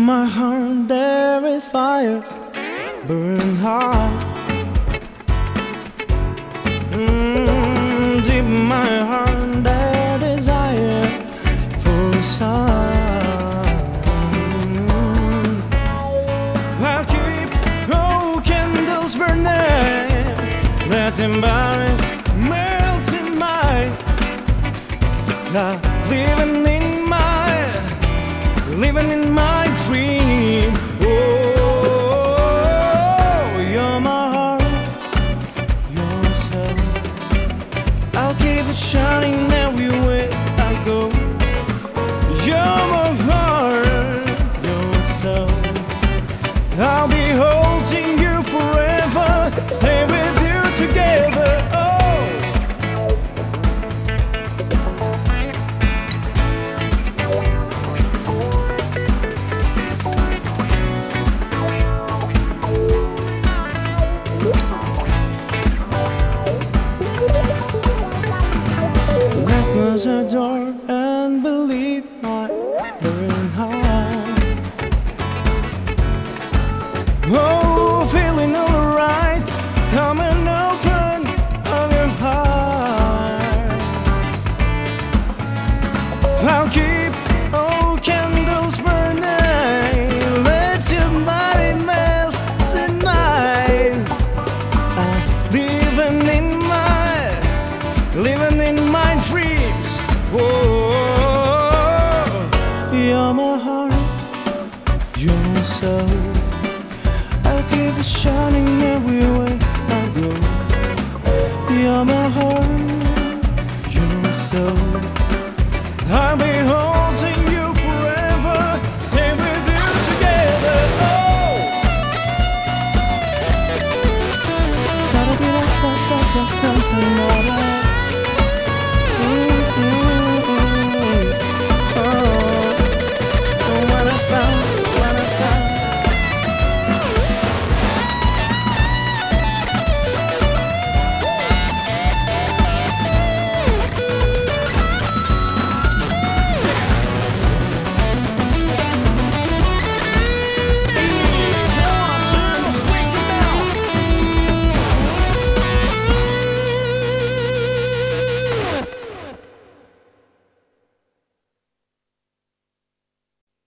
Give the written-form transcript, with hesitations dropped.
my heart there is fire burning hard. Deep in my heart there desire for sun. I'll keep all candles burning, letting burn melt in my love, living in my dreams. Oh, you're my heart, you're my soul. I'll keep it shining everywhere I go. You're my heart, you're my soul. I'll be holding you forever, stay with you together. Adore and believe my burning heart. Oh, feeling alright, come and open of your heart. I'll keep